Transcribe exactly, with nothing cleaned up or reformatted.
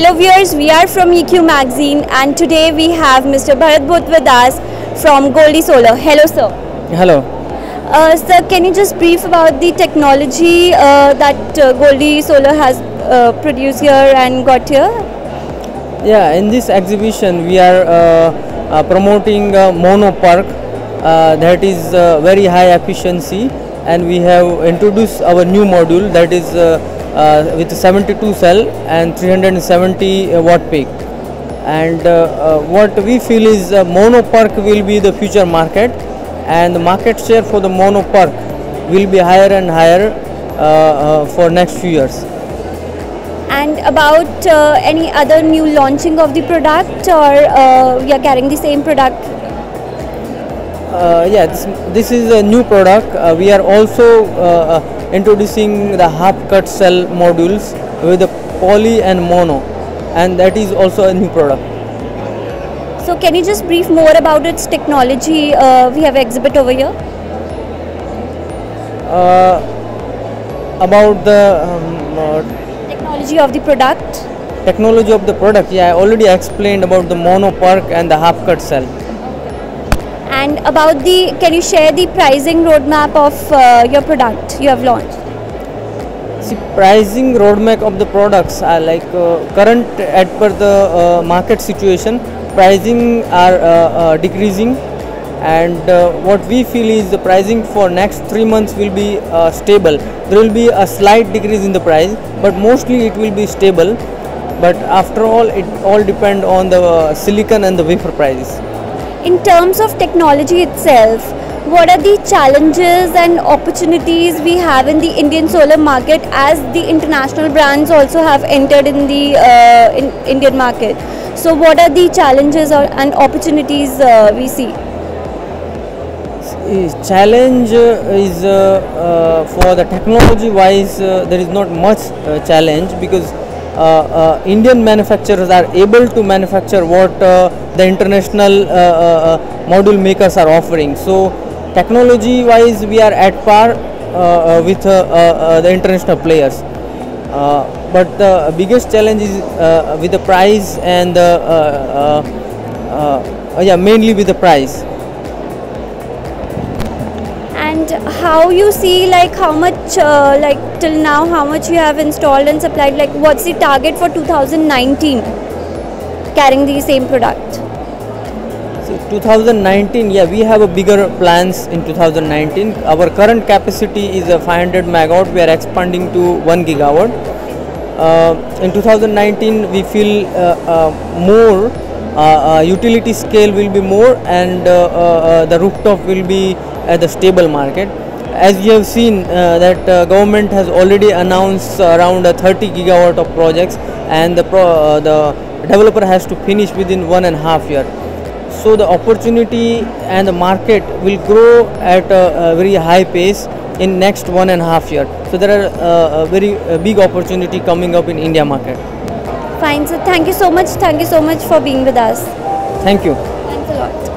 Hello viewers, we are from E Q Magazine and today we have Mister Bharat Bhut with us from GOLDI Solar. Hello sir. Hello. Uh, sir, can you just brief about the technology uh, that uh, GOLDI Solar has uh, produced here and got here? Yeah, in this exhibition we are uh, uh, promoting a mono park uh, that is uh, very high efficiency, and we have introduced our new module that is uh, uh, with seventy-two cell and three hundred seventy watt peak. And uh, uh, what we feel is uh, mono park will be the future market, and the market share for the mono park will be higher and higher uh, uh, for next few years. And about uh, any other new launching of the product, or uh, we are carrying the same product? Uh, yeah, this, this is a new product. Uh, we are also uh, uh, introducing the half cut cell modules with the poly and mono, and that is also a new product. So can you just brief more about its technology? Uh, we have exhibit over here. Uh, about the um, uh, Technology of the product. Technology of the product, yeah, I already explained about the mono park and the half cut cell. And about the, can you share the pricing roadmap of uh, your product you have launched? See, pricing roadmap of the products are like uh, current at per the uh, market situation, pricing are uh, uh, decreasing, and uh, what we feel is the pricing for next three months will be uh, stable. There will be a slight decrease in the price, but mostly it will be stable. But after all, it all depend on the uh, silicon and the wafer prices. In terms of technology itself, what are the challenges and opportunities we have in the Indian solar market, as the international brands also have entered in the uh, in Indian market? So what are the challenges or, and opportunities uh, we see? Challenge is uh, uh, for the technology wise, uh, there is not much uh, challenge, because uh, uh, Indian manufacturers are able to manufacture what uh, the international uh, uh, module makers are offering. So technology wise we are at par uh, with uh, uh, the international players, uh, but the biggest challenge is uh, with the price, and the uh, uh, uh, yeah, mainly with the price. And how you see, like how much uh, like till now how much you have installed and supplied, like what's the target for two thousand nineteen carrying the same product? So two thousand nineteen, yeah, we have a bigger plans in two thousand nineteen. Our current capacity is a five hundred megawatt. We are expanding to one gigawatt. Uh, in two thousand nineteen, we feel uh, uh, more uh, uh, utility scale will be more, and uh, uh, the rooftop will be at the stable market. As you have seen uh, that uh, government has already announced around uh, thirty gigawatt of projects, and the pro, uh, the developer has to finish within one and a half year. So the opportunity and the market will grow at a, a very high pace in next one and a half year. So there are uh, a very uh, big opportunity coming up in India market. Fine, so thank you so much. Thank you so much for being with us. Thank you. Thanks a lot.